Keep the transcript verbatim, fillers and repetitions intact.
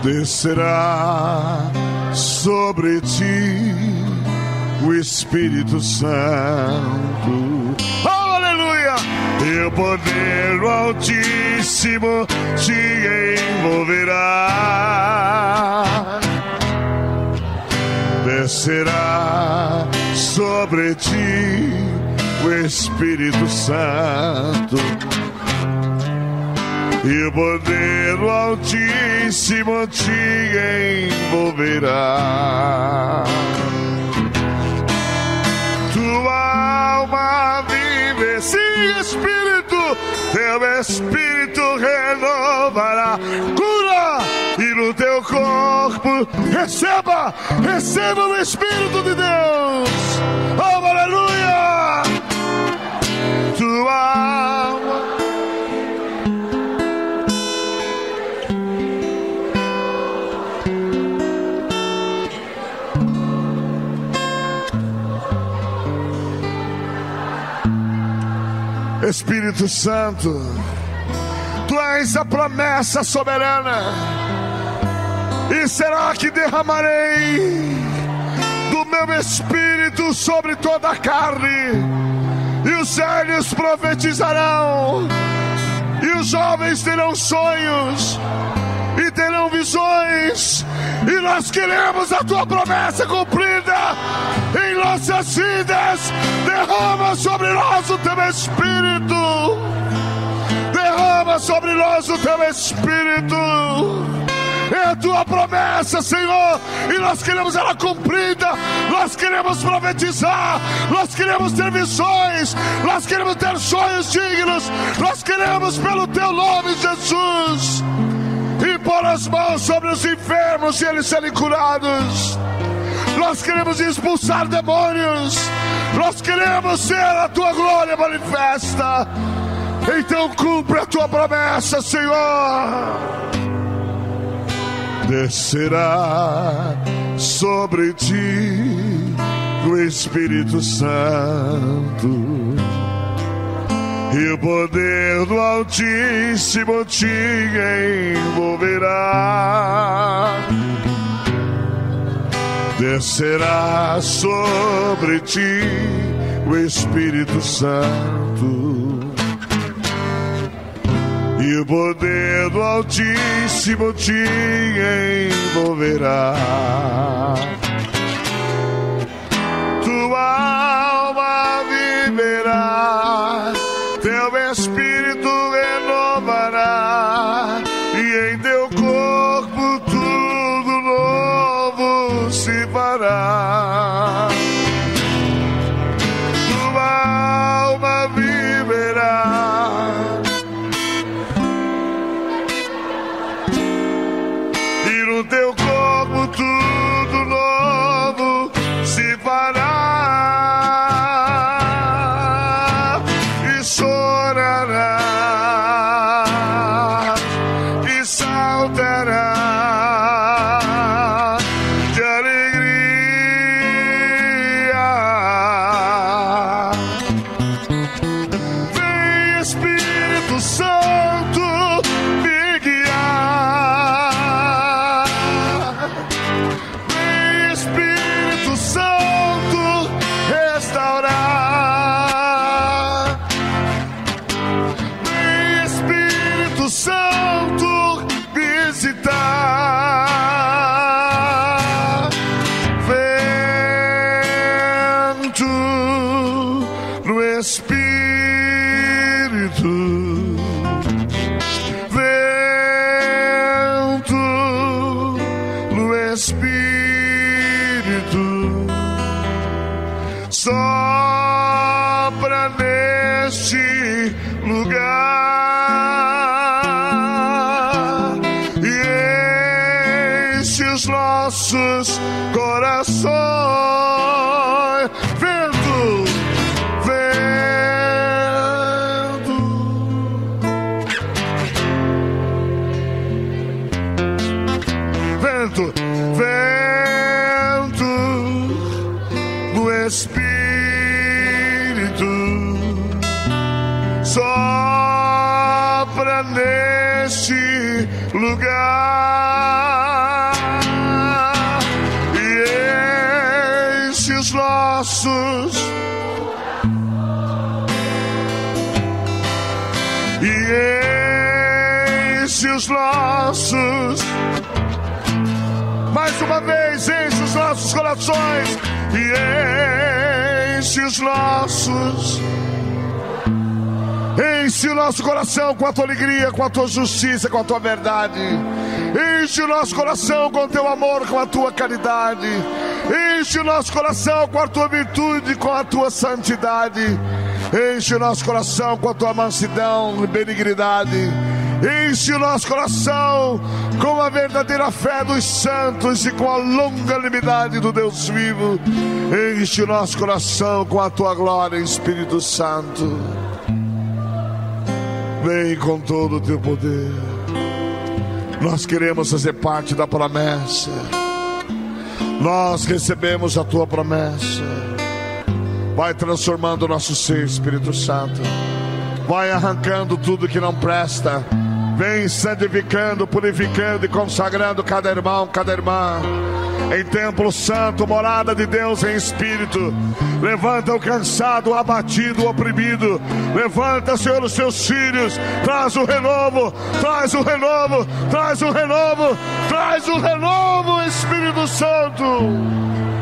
descerá sobre ti o Espírito Santo. Oh, aleluia! E o poder do Altíssimo te envolverá. Descerá sobre ti o Espírito Santo. E o poder do Altíssimo te envolverá. Tua alma vive, sim, Espírito, teu Espírito renovará. Cura, e no teu corpo receba, receba o Espírito de Deus. Oh, aleluia! Tua alma. Espírito Santo, tu és a promessa soberana. E será que derramarei do meu Espírito sobre toda a carne? E os velhos profetizarão, e os jovens terão sonhos, e terão visões. E nós queremos a tua promessa cumprida em nossas vidas. Derrama sobre nós o teu Espírito. Derrama sobre nós o teu Espírito. É a tua promessa, Senhor, e nós queremos ela cumprida. Nós queremos profetizar, nós queremos ter visões, nós queremos ter sonhos dignos. Nós queremos, pelo teu nome, Jesus, impor as mãos sobre os enfermos e eles serem curados. Nós queremos expulsar demônios. Nós queremos ser a tua glória manifesta. Então cumpre a tua promessa, Senhor. Descerá sobre ti o Espírito Santo, e o poder do Altíssimo te envolverá. Descerá sobre ti o Espírito Santo, e o poder do Altíssimo te envolverá. Tua alma viverá, teu Espírito renovará, e em teu corpo tudo novo se fará. Tua alma viverá, e no teu corpo tudo novo se fará. E chorará, e saltará de alegria. Vem, Espírito Santo, me guiar. Vem, Espírito Santo, restaurar. Vem, Espírito Santo, visitar. Vento no Espírito, vento no Espírito, sopra neste lugar e enche os nossos corações. Vento, vento, vento, vento do Espírito, sopra neste lugar nossos. E enche os nossos. Mais uma vez, enche os nossos corações. E enche os nossos. Enche o nosso coração com a tua alegria, com a tua justiça, com a tua verdade. Enche o nosso coração com o teu amor, com a tua caridade. Enche o nosso coração com a tua virtude, com a tua santidade. Enche o nosso coração com a tua mansidão e benignidade. Enche o nosso coração com a verdadeira fé dos santos e com a longanimidade do Deus vivo. Enche o nosso coração com a tua glória, Espírito Santo. Vem com todo o teu poder. Nós queremos fazer parte da promessa. Nós recebemos a tua promessa. Vai transformando o nosso ser, Espírito Santo. Vai arrancando tudo que não presta. Vem santificando, purificando e consagrando cada irmão, cada irmã em templo santo, morada de Deus em espírito. Levanta o cansado, o abatido, o oprimido. Levanta, Senhor, os teus filhos. Traz o renovo, traz o renovo, traz o renovo, traz o renovo, Espírito Santo.